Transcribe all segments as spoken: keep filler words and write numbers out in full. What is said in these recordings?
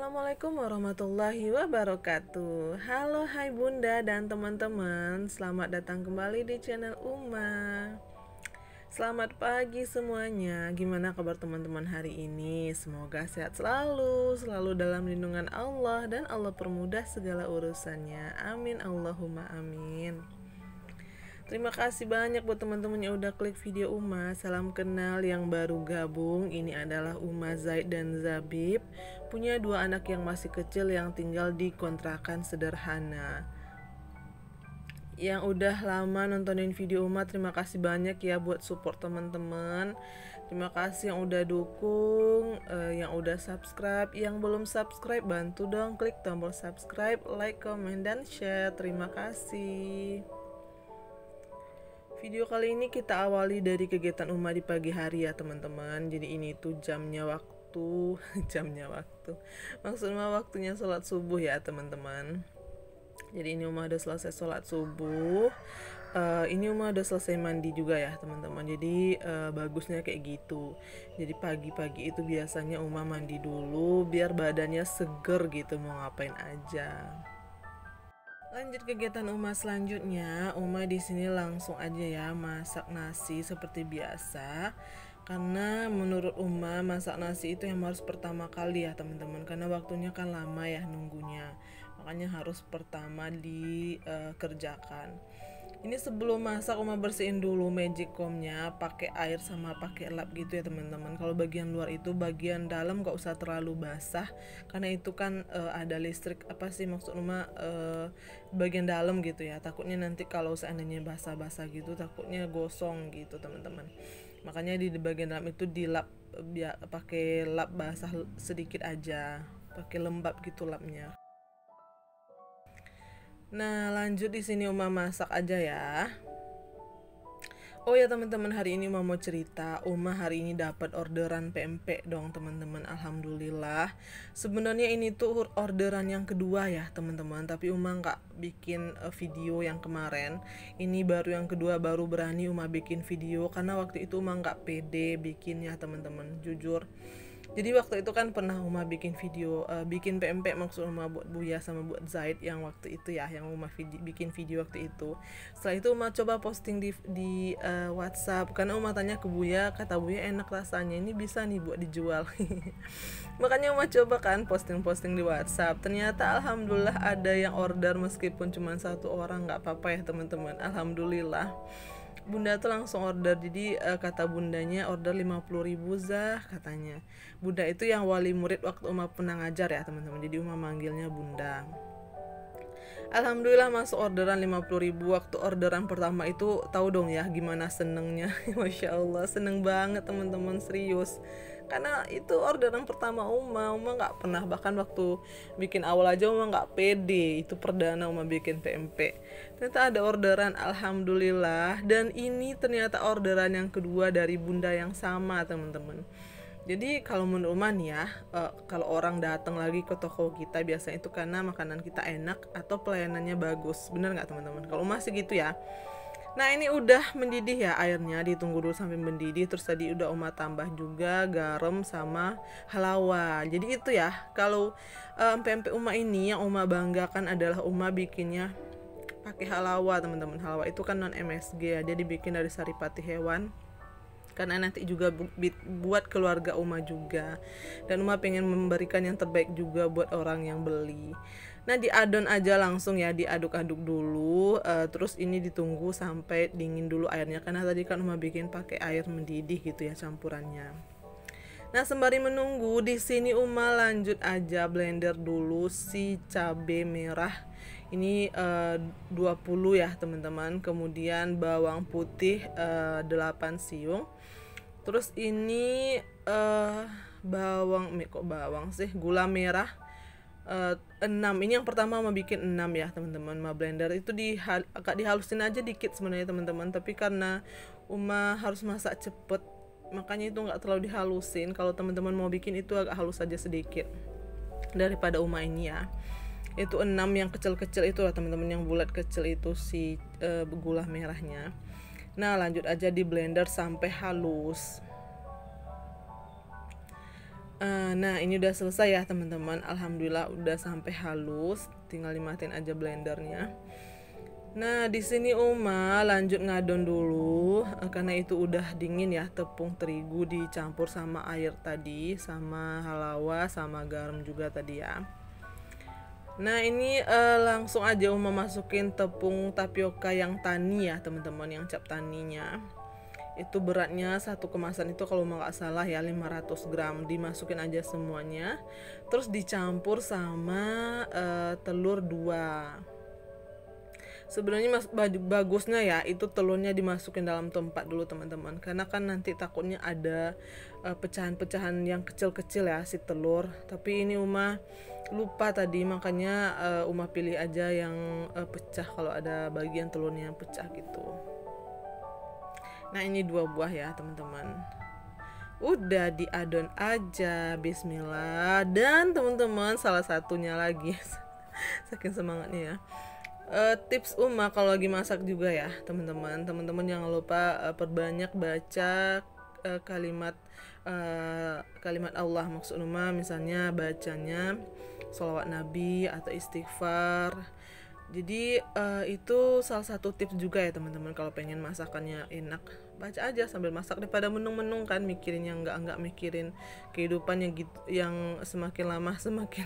Assalamualaikum warahmatullahi wabarakatuh. Halo, hai bunda dan teman-teman. Selamat datang kembali di channel Uma. Selamat pagi semuanya. Gimana kabar teman-teman hari ini? Semoga sehat selalu, selalu dalam lindungan Allah, dan Allah permudah segala urusannya. Amin Allahumma amin. Terima kasih banyak buat teman-teman yang udah klik video Uma. Salam kenal yang baru gabung. Ini adalah Uma Zaid dan Zabib. Punya dua anak yang masih kecil yang tinggal di kontrakan sederhana. Yang udah lama nontonin video Uma, terima kasih banyak ya buat support teman-teman. Terima kasih yang udah dukung, eh, yang udah subscribe. Yang belum subscribe, bantu dong klik tombol subscribe, like, comment, dan share. Terima kasih. Video kali ini kita awali dari kegiatan Uma di pagi hari ya teman-teman. Jadi ini tuh jamnya waktu, jamnya waktu. Maksudnya waktunya sholat subuh ya teman-teman. Jadi ini Uma udah selesai sholat subuh. Uh, ini Uma udah selesai mandi juga ya teman-teman. Jadi uh, bagusnya kayak gitu. Jadi pagi-pagi itu biasanya Uma mandi dulu biar badannya seger gitu mau ngapain aja. Lanjut kegiatan Uma selanjutnya, Uma di sini langsung aja ya masak nasi seperti biasa. Karena menurut Uma masak nasi itu yang harus pertama kali ya teman-teman, karena waktunya kan lama ya nunggunya. Makanya harus pertama dikerjakan. Ini sebelum masak Uma bersihin dulu magicomnya pakai air sama pakai lap gitu ya teman-teman. Kalau bagian luar itu, bagian dalam gak usah terlalu basah karena itu kan uh, ada listrik, apa sih maksud Uma, uh, bagian dalam gitu ya. Takutnya nanti kalau seandainya basah-basah gitu takutnya gosong gitu teman-teman. Makanya di bagian dalam itu dilap biar pakai lap basah sedikit aja, pakai lembab gitu lapnya. Nah, lanjut di sini Uma masak aja ya. Oh ya teman-teman, hari ini Uma mau cerita. Uma hari ini dapat orderan P M P dong teman-teman. Alhamdulillah. Sebenarnya ini tuh orderan yang kedua ya teman-teman, tapi Uma nggak bikin uh, video yang kemarin. Ini baru yang kedua, baru berani Uma bikin video karena waktu itu Uma nggak pede bikinnya teman-teman, jujur. Jadi waktu itu kan pernah Uma bikin video, uh, bikin P M P maksud Uma buat Buya sama buat Zaid yang waktu itu ya, yang Uma vid- bikin video waktu itu. Setelah itu Uma coba posting di di uh, WhatsApp karena Uma tanya ke Buya, kata Buya enak rasanya, ini bisa nih buat dijual. Makanya Uma coba kan posting-posting di WhatsApp. Ternyata alhamdulillah ada yang order meskipun cuma satu orang, nggak apa-apa ya teman-teman. Alhamdulillah. Bunda tuh langsung order, jadi uh, kata bundanya order lima puluh ribu Zah katanya. Bunda itu yang wali murid waktu Uma pernah ngajar ya teman-teman, jadi Uma manggilnya Bunda. Alhamdulillah masuk orderan lima puluh ribu. Waktu orderan pertama itu tahu dong ya gimana senengnya. Masya Allah, seneng banget teman-teman, serius. Karena itu orderan pertama Uma, Uma nggak pernah, bahkan waktu bikin awal aja Uma nggak pede, itu perdana Uma bikin P M P. Ternyata ada orderan, alhamdulillah. Dan ini ternyata orderan yang kedua dari Bunda yang sama teman-teman. Jadi kalau menurut Uma nih ya, uh, kalau orang datang lagi ke toko kita biasanya itu karena makanan kita enak atau pelayanannya bagus, bener nggak teman-teman? Kalau Uma sih gitu ya. Nah ini udah mendidih ya airnya, ditunggu dulu sampai mendidih. Terus tadi udah Uma tambah juga garam sama halawa. Jadi itu ya, kalau um, P M P Uma ini yang Uma banggakan adalah Uma bikinnya pakai halawa teman-teman. Halawa itu kan non M S G ya, dia dibikin dari saripati hewan karena nanti juga bu- buat keluarga Uma juga, dan Uma pengen memberikan yang terbaik juga buat orang yang beli. Nah diadon aja langsung ya, diaduk-aduk dulu, uh, terus ini ditunggu sampai dingin dulu airnya karena tadi kan Uma bikin pakai air mendidih gitu ya campurannya. Nah sembari menunggu di sini Uma lanjut aja blender dulu si cabai merah. Ini uh, dua puluh ya teman-teman. Kemudian bawang putih uh, delapan siung. Terus ini uh, bawang, kok bawang sih, gula merah uh, enam. Ini yang pertama Uma bikin enam ya teman-teman. Uma blender itu dihal- agak dihalusin aja dikit sebenarnya teman-teman, tapi karena Uma harus masak cepet makanya itu nggak terlalu dihalusin. Kalau teman-teman mau bikin itu agak halus aja sedikit daripada Uma ini ya. Itu enam yang kecil-kecil itu lah teman-teman, yang bulat kecil itu si uh, gula merahnya. Nah lanjut aja di blender sampai halus. Eh, nah ini udah selesai ya teman-teman, alhamdulillah udah sampai halus, tinggal dimatiin aja blendernya. Nah di sini Uma lanjut ngadon dulu, eh, karena itu udah dingin ya, tepung terigu dicampur sama air tadi, sama halawa, sama garam juga tadi ya. Nah ini eh, langsung aja Uma masukin tepung tapioka yang tani ya teman-teman, yang cap taninya. Itu beratnya satu kemasan itu kalau nggak salah ya lima ratus gram, dimasukin aja semuanya, terus dicampur sama uh, telur dua. Sebenarnya mas bagusnya ya itu telurnya dimasukin dalam tempat dulu teman-teman, karena kan nanti takutnya ada uh, pecahan-pecahan yang kecil-kecil ya si telur, tapi ini Uma lupa tadi, makanya uh, Uma pilih aja yang uh, pecah kalau ada bagian telurnya yang pecah gitu. Nah ini dua buah ya teman-teman, udah diadon aja, bismillah. Dan teman-teman salah satunya lagi saking semangatnya ya, uh, tips Uma kalau lagi masak juga ya teman-teman, teman-teman jangan lupa uh, perbanyak baca uh, kalimat uh, kalimat Allah. Maksud Uma misalnya bacanya sholawat Nabi atau istighfar. Jadi uh, itu salah satu tips juga ya teman-teman, kalau pengen masakannya enak, baca aja sambil masak daripada menung-menung kan, mikirin yang enggak-enggak, mikirin kehidupan yang gitu, yang semakin lama semakin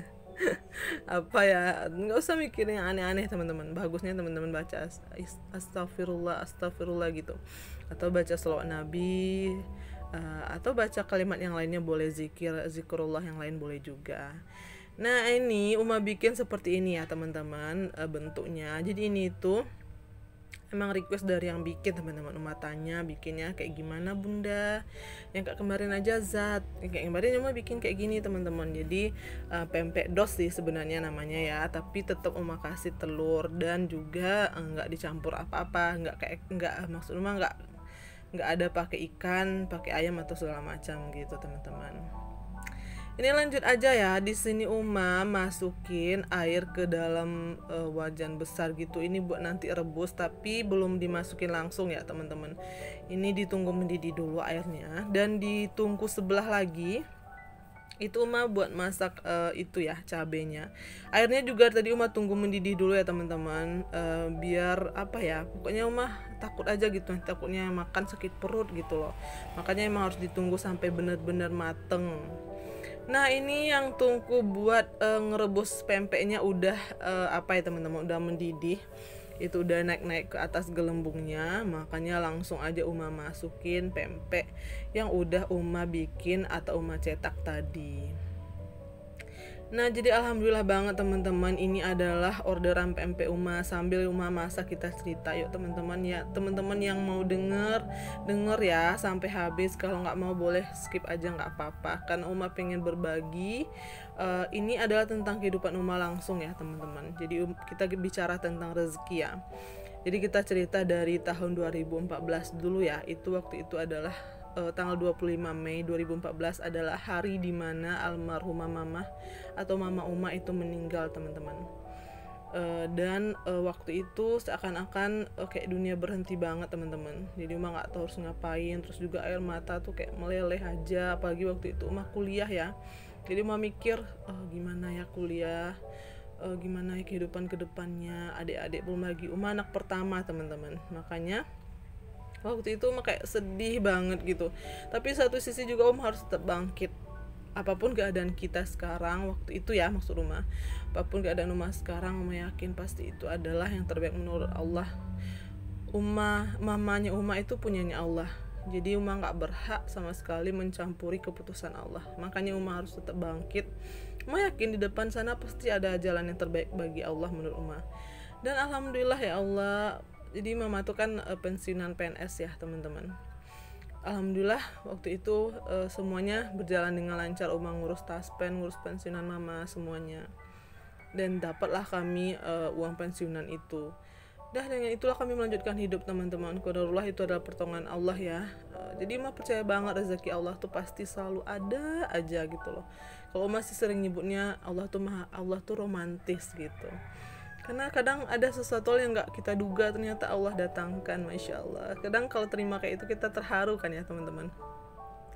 apa ya, nggak usah mikirin yang aneh-aneh teman-teman. Bagusnya teman-teman baca astagfirullah astagfirullah gitu, atau baca sholawat Nabi, uh, atau baca kalimat yang lainnya boleh, zikir zikrullah yang lain boleh juga. Nah ini Uma bikin seperti ini ya teman-teman, e, bentuknya. Jadi ini tuh emang request dari yang bikin teman-teman. Uma tanya bikinnya kayak gimana bunda, yang kayak kemarin aja Zat, yang kayak kemarin Uma bikin kayak gini teman-teman. Jadi e, pempek dos sih sebenarnya namanya ya, tapi tetap Uma kasih telur dan juga nggak dicampur apa-apa, nggak kayak nggak maksud Uma nggak nggak ada pakai ikan, pakai ayam atau segala macam gitu teman-teman. Ini lanjut aja ya. Di sini Uma masukin air ke dalam uh, wajan besar gitu. Ini buat nanti rebus, tapi belum dimasukin langsung ya teman-teman. Ini ditunggu mendidih dulu airnya, dan ditunggu sebelah lagi. Itu Uma buat masak uh, itu ya cabenya. Airnya juga tadi Uma tunggu mendidih dulu ya teman-teman. Uh, biar apa ya? Pokoknya Uma takut aja gitu, takutnya makan sakit perut gitu loh. Makanya emang harus ditunggu sampai benar-benar mateng. Nah ini yang tungku buat uh, ngerebus pempeknya udah uh, apa ya teman-teman, udah mendidih, itu udah naik-naik ke atas gelembungnya. Makanya langsung aja Uma masukin pempek yang udah Uma bikin atau Uma cetak tadi. Nah jadi alhamdulillah banget teman-teman, ini adalah orderan pempek Uma. Sambil Uma masak kita cerita yuk teman-teman ya. Teman-teman yang mau denger denger ya sampai habis, kalau nggak mau boleh skip aja nggak apa-apa, karena Uma pengen berbagi. Uh, ini adalah tentang kehidupan Uma langsung ya teman-teman. Jadi um, kita bicara tentang rezeki ya. Jadi kita cerita dari tahun dua ribu empat belas dulu ya. Itu waktu itu adalah Uh, tanggal dua puluh lima Mei dua ribu empat belas adalah hari dimana almarhumah mama atau mama Uma itu meninggal teman-teman. Uh, dan uh, waktu itu seakan-akan uh, kayak dunia berhenti banget teman-teman. Jadi Uma nggak tahu harus ngapain, terus juga air mata tuh kayak meleleh aja. Apalagi waktu itu Uma kuliah ya. Jadi Uma mikir oh, gimana ya kuliah, uh, gimana ya kehidupan kedepannya, adik-adik belum lagi. Uma anak pertama teman-teman, makanya waktu itu Uma kayak sedih banget gitu. Tapi satu sisi juga Uma harus tetap bangkit. Apapun keadaan kita sekarang waktu itu ya, maksud Uma, apapun keadaan Uma sekarang, Uma yakin pasti itu adalah yang terbaik menurut Allah. Uma, mamanya Uma itu punyanya Allah. Jadi Uma gak berhak sama sekali mencampuri keputusan Allah. Makanya Uma harus tetap bangkit. Uma yakin di depan sana pasti ada jalan yang terbaik bagi Allah menurut Uma. Dan alhamdulillah ya Allah, jadi mama tuh kan uh, pensiunan P N S ya teman-teman. Alhamdulillah waktu itu uh, semuanya berjalan dengan lancar. Uma ngurus taspen, ngurus pensiunan mama semuanya, dan dapatlah kami uh, uang pensiunan itu. Dah dengan itulah kami melanjutkan hidup teman-teman. Qadarullah itu adalah pertolongan Allah ya. Uh, jadi Uma percaya banget rezeki Allah tuh pasti selalu ada aja gitu loh. Kalau masih sering nyebutnya Allah tuh maha, Allah tuh romantis gitu. Karena kadang ada sesuatu yang gak kita duga ternyata Allah datangkan, Masya Allah. Kadang kalau terima kayak itu kita terharu kan ya teman-teman.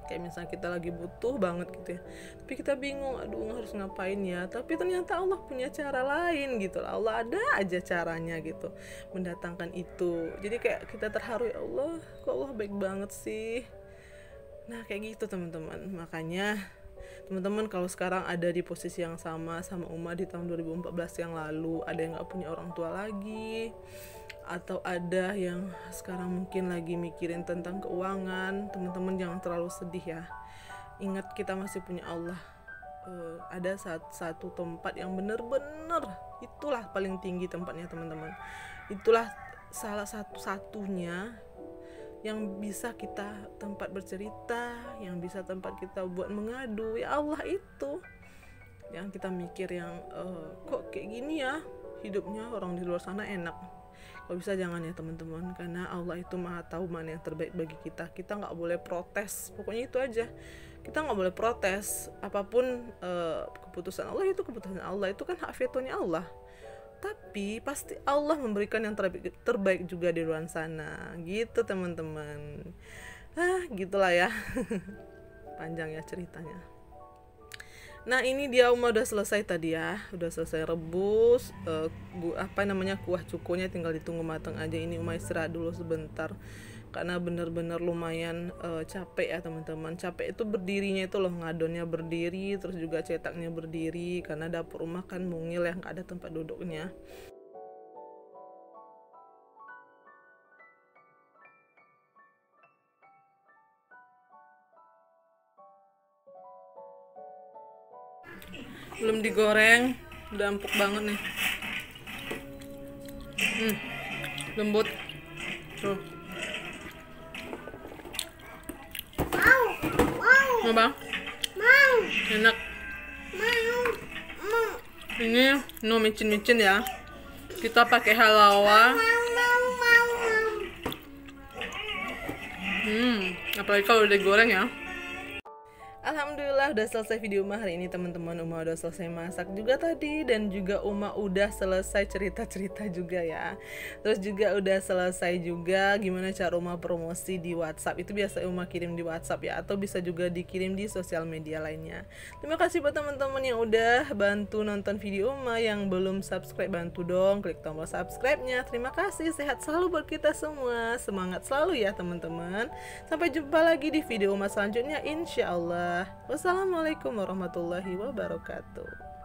Kayak misalnya kita lagi butuh banget gitu ya, tapi kita bingung, aduh harus ngapain ya, tapi ternyata Allah punya cara lain gitu. Allah ada aja caranya gitu mendatangkan itu. Jadi kayak kita terharu, ya Allah, kok Allah baik banget sih. Nah kayak gitu teman-teman. Makanya teman-teman kalau sekarang ada di posisi yang sama sama Uma di tahun dua ribu empat belas yang lalu, ada yang gak punya orang tua lagi, atau ada yang sekarang mungkin lagi mikirin tentang keuangan, teman-teman jangan terlalu sedih ya. Ingat kita masih punya Allah. Uh, ada satu, satu tempat yang bener-bener itulah paling tinggi tempatnya teman-teman. Itulah salah satu-satunya yang bisa kita tempat bercerita, yang bisa tempat kita buat mengadu, ya Allah itu. Yang kita mikir yang uh, kok kayak gini ya hidupnya, orang di luar sana enak. Kalau bisa jangan ya teman-teman, karena Allah itu maha tahu mana yang terbaik bagi kita. Kita nggak boleh protes, pokoknya itu aja. Kita nggak boleh protes apapun. uh, keputusan Allah itu keputusan Allah, itu kan hak vetonya Allah. Tapi pasti Allah memberikan yang terbaik, terbaik juga di luar sana gitu teman-teman. Ah gitulah ya. Panjang ya ceritanya. Nah ini dia Uma udah selesai tadi ya, udah selesai rebus. uh, gu, apa namanya kuah cukonya tinggal ditunggu matang aja. Ini Uma istirahat dulu sebentar karena bener-bener lumayan uh, capek ya teman-teman. Capek itu berdirinya itu loh, ngadonnya berdiri, terus juga cetaknya berdiri, karena dapur Uma kan mungil ya, nggak ada tempat duduknya. Belum digoreng, udah empuk banget nih. Hmm, lembut tuh. Mau, mau. Mau bang? Mau. Enak. Mau, mau. Ini no micin-micin ya. Kita pakai halawa. Mau, mau, mau, mau. Hmm, apalagi kalau udah digoreng ya. Alhamdulillah udah selesai video Uma hari ini teman-teman. Uma udah selesai masak juga tadi, dan juga Uma udah selesai cerita-cerita juga ya. Terus juga udah selesai juga gimana cara Uma promosi di WhatsApp. Itu biasa Uma kirim di WhatsApp ya, atau bisa juga dikirim di sosial media lainnya. Terima kasih buat teman-teman yang udah bantu nonton video Uma. Yang belum subscribe, bantu dong klik tombol subscribe-nya. Terima kasih, sehat selalu buat kita semua. Semangat selalu ya teman-teman. Sampai jumpa lagi di video Uma selanjutnya insya Allah. Wassalamualaikum warahmatullahi wabarakatuh.